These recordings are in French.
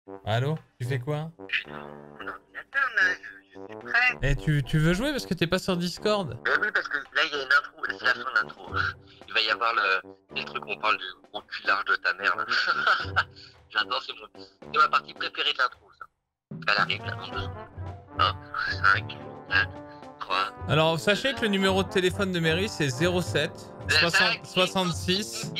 Allô? Tu fais quoi? Je suis dans mon ordinateur là, je suis prêt. Eh, tu veux jouer parce que t'es pas sur Discord? Oui, parce que là il y a une intro, c'est la fin de l'intro. Il va y avoir le truc où on parle du gros cul large de ta mère là. J'adore, c'est ma partie préférée de l'intro ça. Elle arrive là dans 2 secondes. 1, 5, 4, 3. Alors, sachez que le numéro de téléphone de Mary c'est 07 66.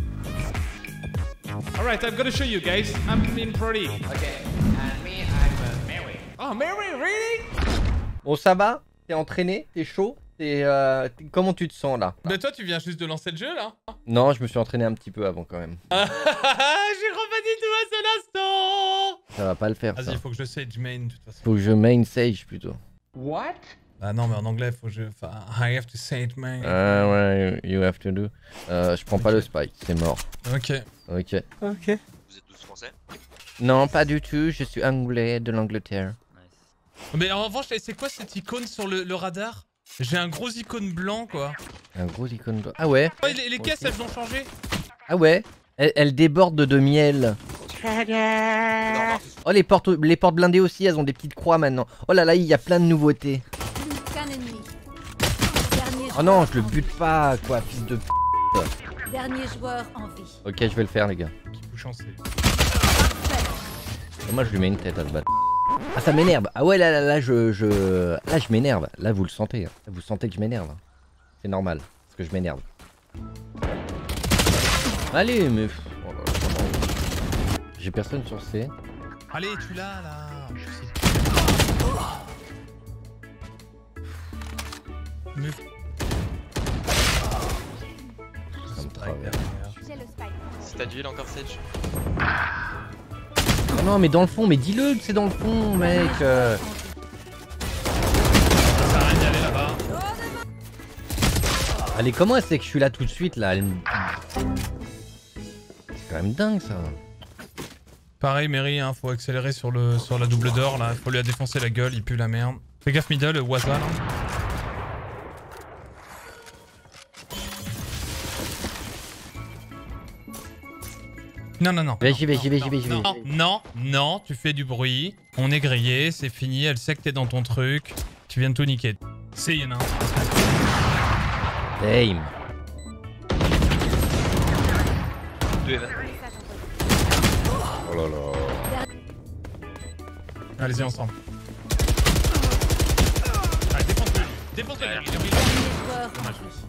Alright, I'm gonna show you guys. I'm in Prodi. Okay, and me, I'm Mary. Oh, Mary, really? Bon, ça va? T'es entraîné? T'es chaud? Comment tu te sens là? Mais toi, tu viens juste de lancer le jeu là? Non, je me suis entraîné un petit peu avant quand même. J'ai pas tout à cet instant! Ça va pas le faire. Vas-y, faut que je sage main de toute façon. Faut que je main sage plutôt. What? Ah non, mais en anglais, faut que je. Enfin, I have to sage main. Ah ouais, you have to do. Je prends pas le spike, c'est mort. Ok. Ok. Vous êtes tous français? Non, pas du tout, je suis anglais de l'Angleterre. Mais en revanche, c'est quoi cette icône sur le radar? J'ai un gros icône blanc quoi. Un gros icône blanc. Ah ouais? Oh, les caisses elles ont changé. Ah ouais? Elle déborde de miel. Oh, les portes blindées aussi, elles ont des petites croix maintenant. Oh là là, il y a plein de nouveautés. Oh non, je le bute pas, quoi, fils de p***. Dernier joueur en vie. Ok, je vais le faire, les gars. Qui peut chancer. Moi, je lui mets une tête à ce bâtard. Ah, ça m'énerve. Ah ouais, là, je m'énerve. Là, vous le sentez. Là, vous sentez que je m'énerve. C'est normal, parce que je m'énerve. Allez, mais... Oh là là, comment... J'ai personne sur C. Allez, tu l'as là. Mais... Ça me travers. J'ai le spike. C'est ta duel encore Sage? Oh non, mais dans le fond, mais dis-le que c'est dans le fond, mec. Ça sert à rien d'y aller là-bas. Allez, comment elle sait que je suis là tout de suite, là? C'est quand même dingue, ça. Pareil, Mary, hein, faut accélérer sur la double d'or là. Faut lui a défoncer la gueule, il pue la merde. Fais gaffe middle, Waza là. Non, non, non. J'y vais. Non, tu fais du bruit. On est grillé, c'est fini. Elle sait que t'es dans ton truc. Tu viens de tout niquer. C'est y'en a un. Damn. Oh là là. Allez-y ensemble. Allez, défonce-le. Défonce-le. Dernier joueur en vie.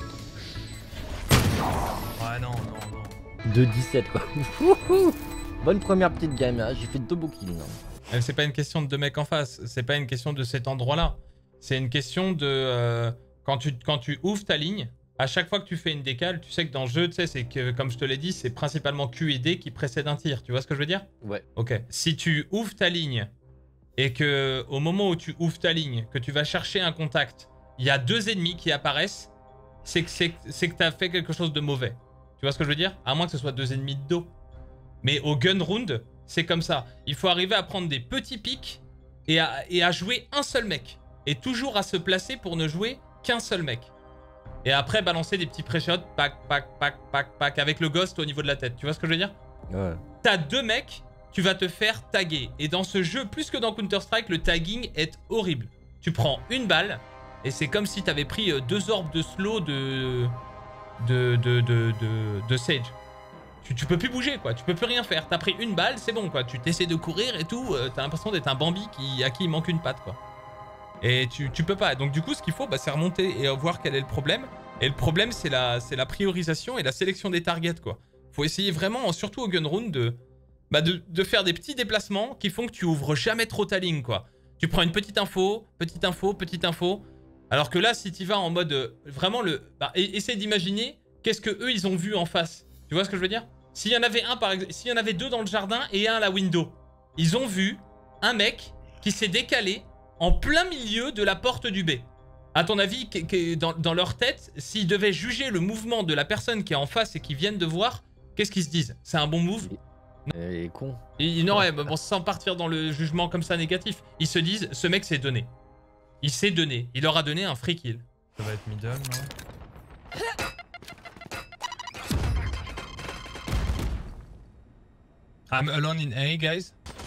Ouais, non. 2-17 quoi. Bonne première petite game, hein. J'ai fait 2 beaux kills. C'est pas une question de 2 mecs en face. C'est pas une question de cet endroit-là. C'est une question de... quand tu ouvres ta ligne, à chaque fois que tu fais une décale, tu sais que dans le jeu, tu sais, c'est que, comme je te l'ai dit, c'est principalement Q et D qui précèdent un tir. Tu vois ce que je veux dire? Ouais. Ok. Si tu ouvres ta ligne et que au moment où tu ouvres ta ligne, que tu vas chercher un contact, il y a 2 ennemis qui apparaissent, c'est que t'as fait quelque chose de mauvais. Tu vois ce que je veux dire? À moins que ce soit 2 ennemis de dos. Mais au gun round, c'est comme ça. Il faut arriver à prendre des petits pics et à jouer un seul mec. Et toujours à se placer pour ne jouer qu'un seul mec. Et après balancer des petits pré-shots, pack, avec le ghost au niveau de la tête. Tu vois ce que je veux dire? Ouais. T'as 2 mecs, tu vas te faire taguer. Et dans ce jeu, plus que dans Counter-Strike, le tagging est horrible. Tu prends une balle et c'est comme si t'avais pris 2 orbes de slow de Sage. Tu peux plus bouger quoi, tu peux plus rien faire. T'as pris une balle, c'est bon quoi. Tu t'essaies de courir et tout, t'as l'impression d'être un Bambi à qui il manque une patte quoi. Et tu peux pas. Donc du coup, ce qu'il faut, c'est remonter et voir quel est le problème. Et le problème, c'est la priorisation et la sélection des targets quoi. Faut essayer vraiment, surtout au gun round, de faire des petits déplacements qui font que tu ouvres jamais trop ta ligne quoi. Tu prends une petite info. Alors que là, si tu vas en mode vraiment essaie d'imaginer qu'est-ce que eux ils ont vu en face. Tu vois ce que je veux dire? S'il y en avait un par exemple, s'il y en avait 2 dans le jardin et un à la window, ils ont vu un mec qui s'est décalé en plein milieu de la porte du B. À ton avis, dans leur tête, s'ils devaient juger le mouvement de la personne qui est en face et qui viennent de voir, qu'est-ce qu'ils se disent? C'est un bon move? Il est con. Non, ouais, bon, sans partir dans le jugement comme ça négatif, ils se disent, ce mec s'est donné. Il s'est donné. Il leur a donné un free kill. Ça va être middle, non? I'm alone in A, guys.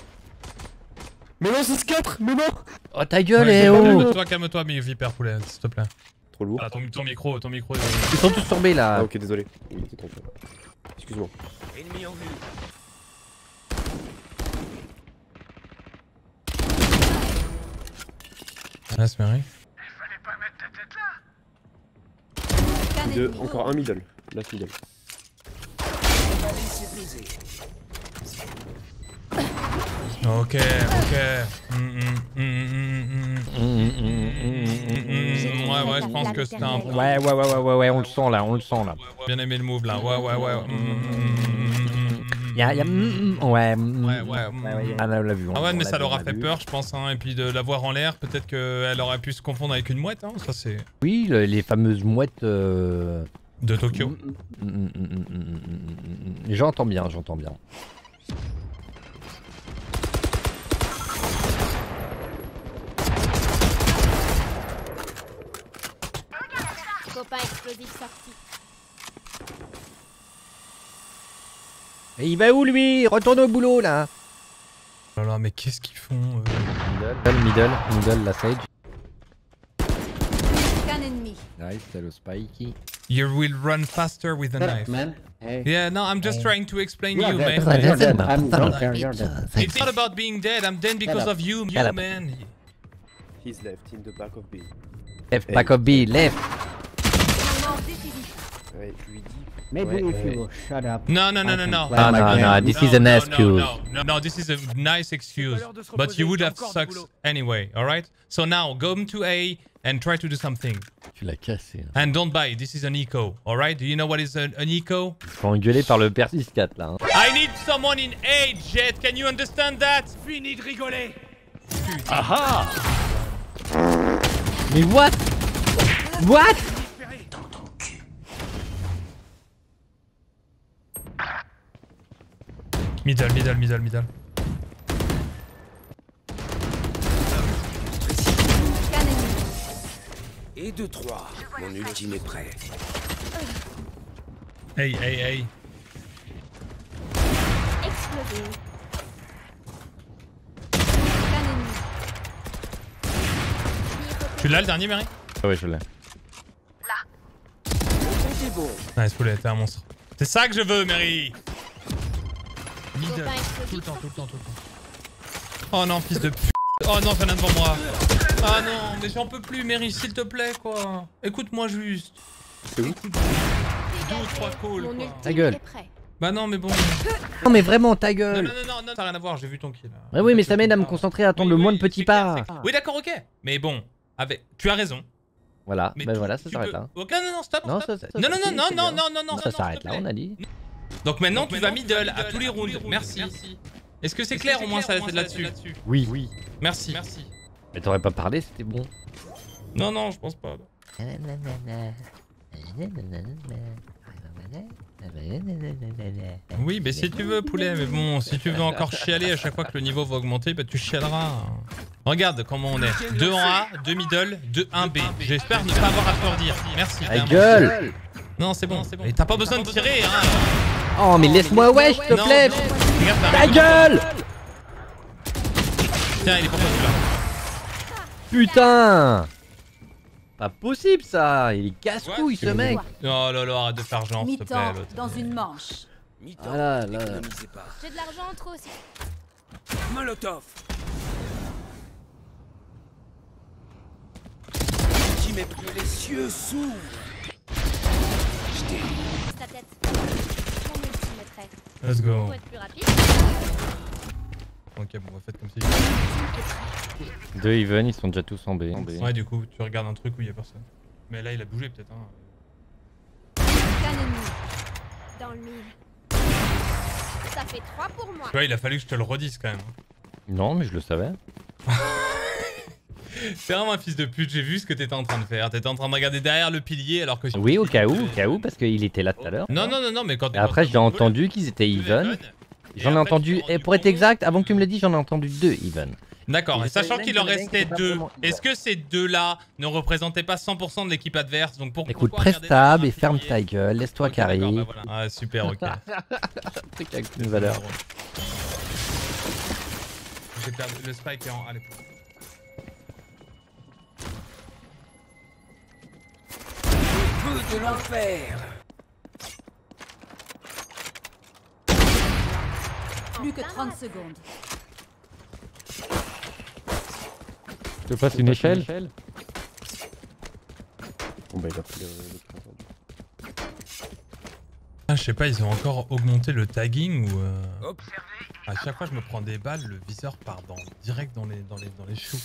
Mais non, 6-4, mais non. Oh ta gueule, Ouais, eh oh. calme-toi, mais Viper poulet, s'il te plaît. Trop lourd. Voilà, ton micro. Ils sont tous tombés là. Ah ok, désolé. Il était trompé. Excuse-moi. Ennemi en vue. Nice, Mary. Encore un middle. Last middle. Ok. Ouais, je pense que c'était un... Ouais, on le sent là, Bien aimé le move là, ouais. Y'a, ouais. Ah, on l'a vu. Ah ouais, mais ça leur a fait peur, je pense, hein. Et puis de la voir en l'air, peut-être qu'elle aurait pu se confondre avec une mouette, hein. Ça c'est... Oui, les fameuses mouettes... De Tokyo. J'entends bien. Copain explosif sorti. Et il va où lui? Retourne au boulot là. Oh là là, mais qu'est-ce qu'ils font Middle, la Sage. Qu'un ennemi. Nice, c'est le Spikey. You will run faster with a knife. Man. Hey. Yeah, no, I'm just trying to explain You are you, dead. man. You're dead. I don't care. You're dead. It's not about being dead, I'm dead because of you, man. He's left in the back of B. Left, back of B, left. Ouais, je lui dis. Maybe if you shut up. No. I can No, play my game. This is an excuse. No, this is a nice excuse. But you would have sucked anyway, alright? So now, go to A and try to do something. Tu l'as cassé. And don't buy, this is an eco, alright? Do you know what is an eco? Ils sont engueulés par le Persis 4 là. Hein. I need someone in A, Jet, can you understand that? Fini de rigoler. Aha! Mais what? What? Middle. Qu'un ennemi. Et 2-3. Mon ultime est prêt. Hey. Explosé. Qu'un ennemi. Tu l'as le dernier, Mary? Ouais, je l'ai. Nice, poulet, t'es un monstre. C'est ça que je veux, Mary! Middle. Tout le temps. Oh non, fils de p***. Oh non, fais rien devant moi. Ah non, mais j'en peux plus, Mary, s'il te plaît, quoi. Écoute-moi juste. C'est où? 2 ou 3 calls, quoi. Ta gueule. Bah non, mais bon. Non mais vraiment ta gueule. Non, t'as rien à voir, j'ai vu ton kill. Ouais, oui, mais ça m'aide à me concentrer, à attendre le moins de petits pas. Oui, d'accord, ok. Mais bon, tu as raison. Voilà, Mais ben voilà, ça s'arrête là. Ok, non, stop. Non, stop. ça, Non, ça s'arrête là, on a dit. Donc maintenant, tu vas middle à tous les rounds. Merci. Est-ce que c'est clair au moins ça là-dessus? Oui. Merci. Mais t'aurais pas parlé, c'était bon. Non, je pense pas. Oui, mais si tu veux, poulet, mais bon, si tu veux encore chialer à chaque fois que le niveau va augmenter, bah tu chialeras. Regarde comment on est. 2 en A, 2 middle, 2 1 B. J'espère ne pas avoir à te redire. Merci. Ta gueule. Non, c'est bon. Et t'as pas besoin de tirer, hein. Oh, mais laisse-moi wesh, s'il te plaît. Ta gueule. Tiens, il est pour toi celui-là. Putain. Pas possible ça. Il est casse-couille ce mec. Oh là là, arrête de faire genre, s'il te plaît. Mi-temps dans une manche. Ah là. Économisez pas. J'ai de l'argent en trop aussi. Molotov. J'y mets plus, les cieux s'ouvrent. Ta tête. Mon ultime est prêt. Let's go. Pour être plus rapide. Ok, bon, on va faire comme si. 2 even, ils sont déjà tous en B. Ouais, du coup, tu regardes un truc où il y a personne. Mais là, il a bougé peut-être. Hein. Qu'un ennemi. Dans le mille. Ça fait 3 pour moi. Tu vois, il a fallu que je te le redise quand même. Non, mais je le savais. C'est vraiment un fils de pute, j'ai vu ce que t'étais en train de faire. T'étais en train de regarder derrière le pilier alors que... Oui, au cas où, parce qu'il était là tout à l'heure. Non, mais quand... Et après, j'ai entendu qu'ils étaient even. J'en ai entendu, et pour être exact, avant que tu me le dises, j'en ai entendu 2 even. D'accord, et sachant qu'il en Even, restait c'est 2, pas est-ce que ces 2-là ne représentaient pas 100% de l'équipe adverse? Donc pour Écoute, presse table et ferme ta gueule, laisse-toi carrer. Bah voilà. Ah super, ok. Truc avec une valeur. J'ai perdu. Le spike est en. Allez, pour. Feu de l'enfer. Plus que 30 secondes. Je te passe une échelle. Bon bah il a pris le présent. Ah, je sais pas, ils ont encore augmenté le tagging ou. À chaque fois que je me prends des balles, le viseur part direct dans les choux.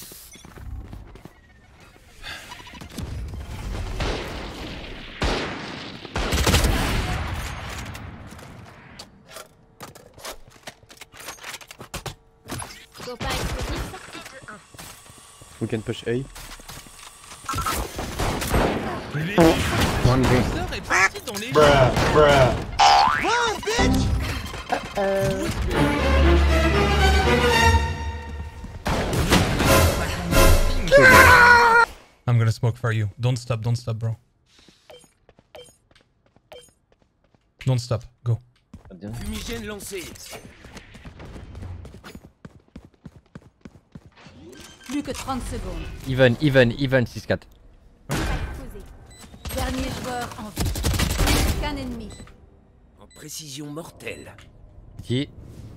Copain explosif sorti de 1. We can push A. Le One B. viseur est parti dans les choux. I'm gonna smoke for you. Don't stop, bro. Don't stop, go. Fumigène lancé. Plus que 30 secondes. Even, 6-4. Posé. Dernier joueur en vie. Qu'un ennemi. En précision mortelle. Qui?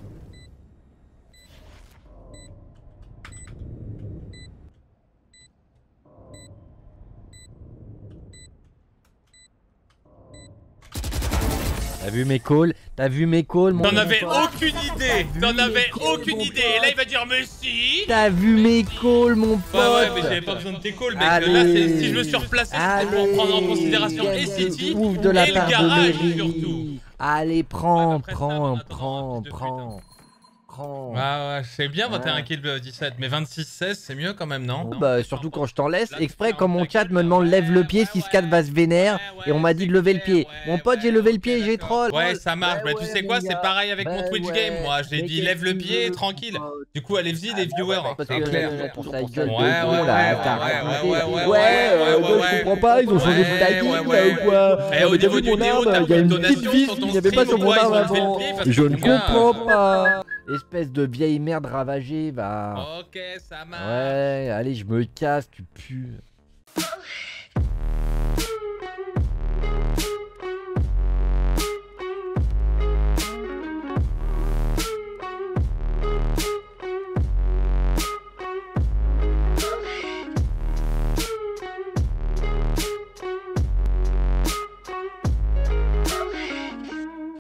T'as vu mes calls? T'as vu mes calls, mon T'en pote? avais aucune idée. T'en avais aucune mon idée. Et là, il va dire mais si. T'as vu mes calls, mon pote? Ouais, mais j'avais pas besoin de tes calls, mec. Allez. Là, si je me suis replacé, c'était pour prendre en considération et City Ouf de la et part le garage de surtout. Mairie. Allez, prends, Ouais, après ça, on attend prends. un fils de pute, hein. Prends. Ouais, c'est bien 21 Ouais. kills 17, mais 26-16, c'est mieux quand même, non? Bon, bah, surtout quand je t'en laisse, exprès, comme mon chat me demande lève le pied, 6-4 va se vénère, et on m'a dit de lever le pied. Mon pote, j'ai levé le pied, j'ai troll. Ouais, ça marche. Bah Mais tu ouais, sais quoi, mon c'est gars. pareil avec mon Bah Twitch ouais. game. Moi, j'ai Mais dit qu'est-ce lève le qu'il pied, veut, tranquille. mon pote? Du coup, allez-y, les viewers. Parce C'est que clair. pour ta gueule de Ouais, con, là, t'as raconté. ouais, Je comprends pas, ils ont changé de tagging, là, ou quoi? Et au Mais t'as niveau vu du mon Néo, arme, t'as il y a une une donation petite vis sur ton qu'il n'y avait pas sur stream, mon ouais, ils arme ont levé le avant. pied parce que Je ne mon gars, comprends pas. Espèce de vieille merde ravagée, va. Ok, ça marche. Ouais, allez, je me casse, tu pues.